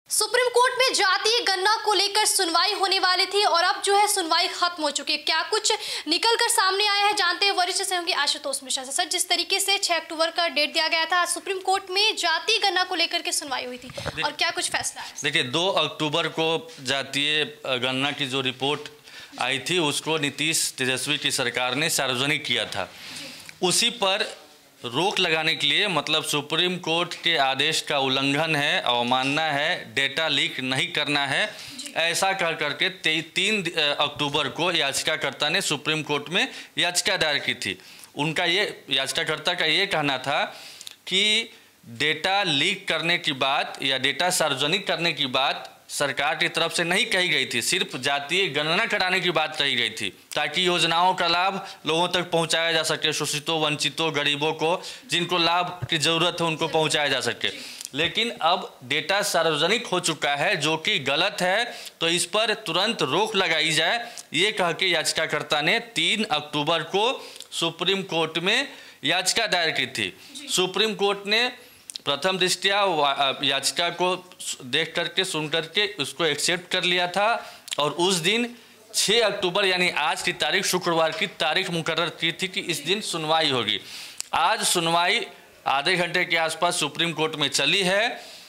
Supreme court में जातीय गणना को लेकर सुनवाई होने वाली थी और अब जो है सुनवाई खत्म हो चुकी है। क्या कुछ निकल कर सामने आया है जानते हैं वरिष्ठ सहयोगी आशुतोष मिश्रा से। सर, जिस तरीके से 6 अक्टूबर का डेट दिया गया था, सुप्रीम कोर्ट में जातीय गणना को लेकर के सुनवाई हुई थी और क्या कुछ फैसला है? देखिए, 2 अक्टूबर को जातीय गणना की जो रिपोर्ट आई थी उसको नीतीश तेजस्वी की सरकार ने सार्वजनिक किया था। उसी पर रोक लगाने के लिए, मतलब सुप्रीम कोर्ट के आदेश का उल्लंघन है, अवमानना है, डेटा लीक नहीं करना है, ऐसा कह करके 3 अक्टूबर को याचिकाकर्ता ने सुप्रीम कोर्ट में याचिका दायर की थी। उनका ये याचिकाकर्ता का ये कहना था कि डेटा लीक करने की बात या डेटा सार्वजनिक करने की बात सरकार की तरफ से नहीं कही गई थी, सिर्फ जातीय गणना कराने की बात कही गई थी ताकि योजनाओं का लाभ लोगों तक पहुंचाया जा सके, शोषितों, वंचितों, गरीबों को जिनको लाभ की ज़रूरत है उनको पहुंचाया जा सके। लेकिन अब डेटा सार्वजनिक हो चुका है जो कि गलत है, तो इस पर तुरंत रोक लगाई जाए, ये कह के याचिकाकर्ता ने 3 अक्टूबर को सुप्रीम कोर्ट में याचिका दायर की थी। सुप्रीम कोर्ट ने प्रथम दृष्टया याचिका को देख करके, सुन करके उसको एक्सेप्ट कर लिया था और उस दिन 6 अक्टूबर यानी आज की तारीख, शुक्रवार की तारीख मुकर्रर की थी कि इस दिन सुनवाई होगी। आज सुनवाई आधे घंटे के आसपास सुप्रीम कोर्ट में चली है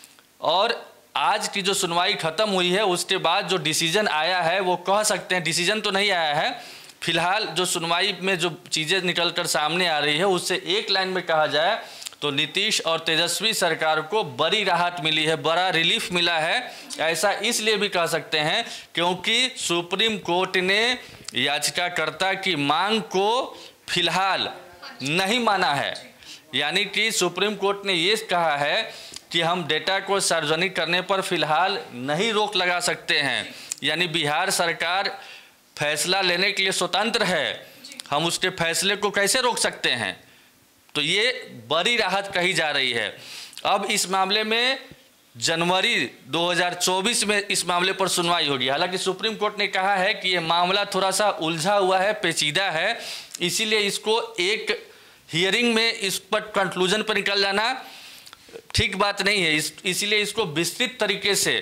और आज की जो सुनवाई खत्म हुई है उसके बाद जो डिसीजन आया है वो कह सकते हैं, डिसीजन तो नहीं आया है, फिलहाल जो सुनवाई में जो चीज़ें निकल कर सामने आ रही है उससे एक लाइन में कहा जाए तो नीतीश और तेजस्वी सरकार को बड़ी राहत मिली है, बड़ा रिलीफ मिला है। ऐसा इसलिए भी कह सकते हैं क्योंकि सुप्रीम कोर्ट ने याचिकाकर्ता की मांग को फिलहाल नहीं माना है। यानी कि सुप्रीम कोर्ट ने ये कहा है कि हम डेटा को सार्वजनिक करने पर फिलहाल नहीं रोक लगा सकते हैं, यानी बिहार सरकार फैसला लेने के लिए स्वतंत्र है, हम उसके फैसले को कैसे रोक सकते हैं। तो ये बड़ी राहत कही जा रही है। अब इस मामले में जनवरी 2024 में इस मामले पर सुनवाई होगी। हालांकि सुप्रीम कोर्ट ने कहा है कि ये मामला थोड़ा सा उलझा हुआ है, पेचीदा है, इसीलिए इसको एक हियरिंग में इस पर कंक्लूजन पर निकल जाना ठीक बात नहीं है। इसीलिए इसको विस्तृत तरीके से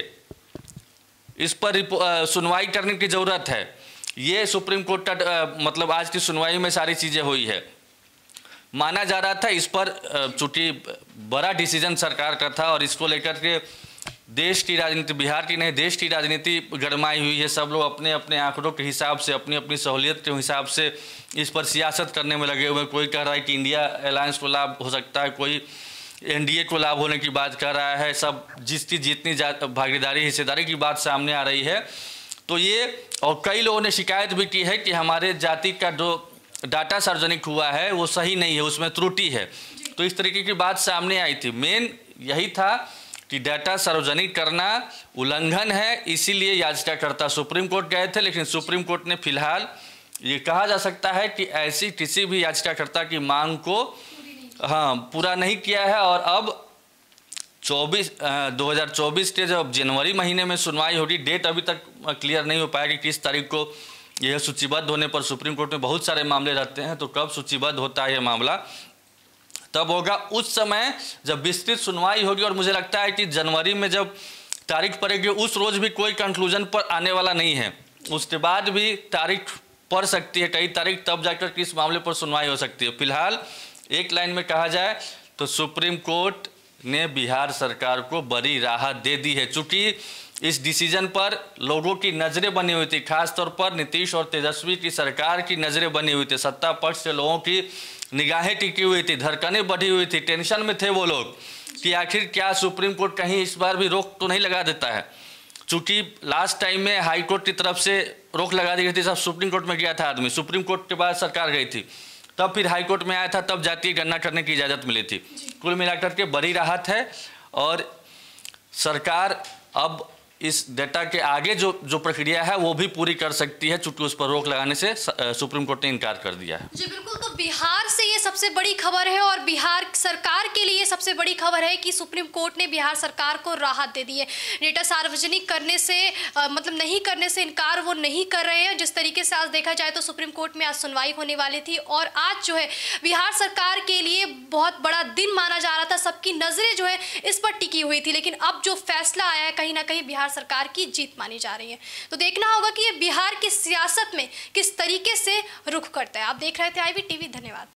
इस पर सुनवाई करने की ज़रूरत है। ये सुप्रीम कोर्ट का मतलब आज की सुनवाई में सारी चीज़ें हुई है। माना जा रहा था इस पर चूंकि बड़ा डिसीजन सरकार का था और इसको लेकर के देश की राजनीति, बिहार की नहीं देश की राजनीति गरमाई हुई है। सब लोग अपने अपने आंकड़ों के हिसाब से, अपनी अपनी सहूलियत के हिसाब से इस पर सियासत करने में लगे हुए। कोई कह रहा है कि इंडिया अलायंस को लाभ हो सकता है, कोई एनडीए को लाभ होने की बात कर रहा है। सब जिसकी जितनी भागीदारी, हिस्सेदारी की बात सामने आ रही है। तो ये, और कई लोगों ने शिकायत भी की है कि हमारे जाति का जो डाटा सार्वजनिक हुआ है वो सही नहीं है, उसमें त्रुटि है। तो इस तरीके की बात सामने आई थी। मेन यही था कि डाटा सार्वजनिक करना उल्लंघन है, इसीलिए याचिकाकर्ता सुप्रीम कोर्ट गए थे। लेकिन सुप्रीम कोर्ट ने फिलहाल ये कहा जा सकता है कि ऐसी किसी भी याचिकाकर्ता की मांग को पूरा नहीं किया है और अब 2024 के जब जनवरी महीने में सुनवाई होगी, डेट अभी तक क्लियर नहीं हो पाएगी किस तारीख को यह सूचीबद्ध होने पर। सुप्रीम कोर्ट में बहुत सारे मामले रहते हैं, तो कब सूचीबद्ध होता है यह मामला तब होगा। उस समय जब विस्तृत सुनवाई होगी और मुझे लगता है कि जनवरी में जब तारीख पड़ेगी उस रोज भी कोई कंक्लूजन पर आने वाला नहीं है, उसके बाद भी तारीख पड़ सकती है, कई तारीख, तब जाकर के इस मामले पर सुनवाई हो सकती है। फिलहाल एक लाइन में कहा जाए तो सुप्रीम कोर्ट ने बिहार सरकार को बड़ी राहत दे दी है। चूँकि इस डिसीजन पर लोगों की नज़रें बनी हुई थी, खासतौर पर नीतीश और तेजस्वी की सरकार की नज़रें बनी हुई थी, सत्ता पक्ष से लोगों की निगाहें टिकी हुई थी, धड़कनें बढ़ी हुई थी, टेंशन में थे वो लोग कि आखिर क्या सुप्रीम कोर्ट कहीं इस बार भी रोक तो नहीं लगा देता है। चूँकि लास्ट टाइम में हाई कोर्ट की तरफ से रोक लगा दी गई थी, सब सुप्रीम कोर्ट में गया था आदमी, सुप्रीम कोर्ट के बाद सरकार गई थी, तब फिर हाई कोर्ट में आया था, तब जातीय गणना करने की इजाज़त मिली थी। कुल मिलाकर के बड़ी राहत है और सरकार अब इस डेटा के आगे जो प्रक्रिया है वो भी पूरी कर सकती है, चूंकि उस पर रोक लगाने से सुप्रीम कोर्ट ने इनकार कर दिया है। जी बिल्कुल, तो बिहार से ये सबसे बड़ी खबर है और बिहार सरकार के लिए सबसे बड़ी खबर है कि सुप्रीम कोर्ट ने बिहार सरकार को राहत दे दी है। डेटा सार्वजनिक करने से मतलब नहीं करने से इनकार वो नहीं कर रहे हैं। जिस तरीके से आज देखा जाए तो सुप्रीम कोर्ट में आज सुनवाई होने वाली थी और आज जो है बिहार सरकार के लिए बहुत बड़ा दिन माना जा रहा था, सबकी नजरें जो है इस पर टिकी हुई थी, लेकिन अब जो फैसला आया है कहीं ना कहीं बिहार सरकार की जीत मानी जा रही है। तो देखना होगा कि ये बिहार की सियासत में किस तरीके से रुख करता है। आप देख रहे थे IB TV, धन्यवाद।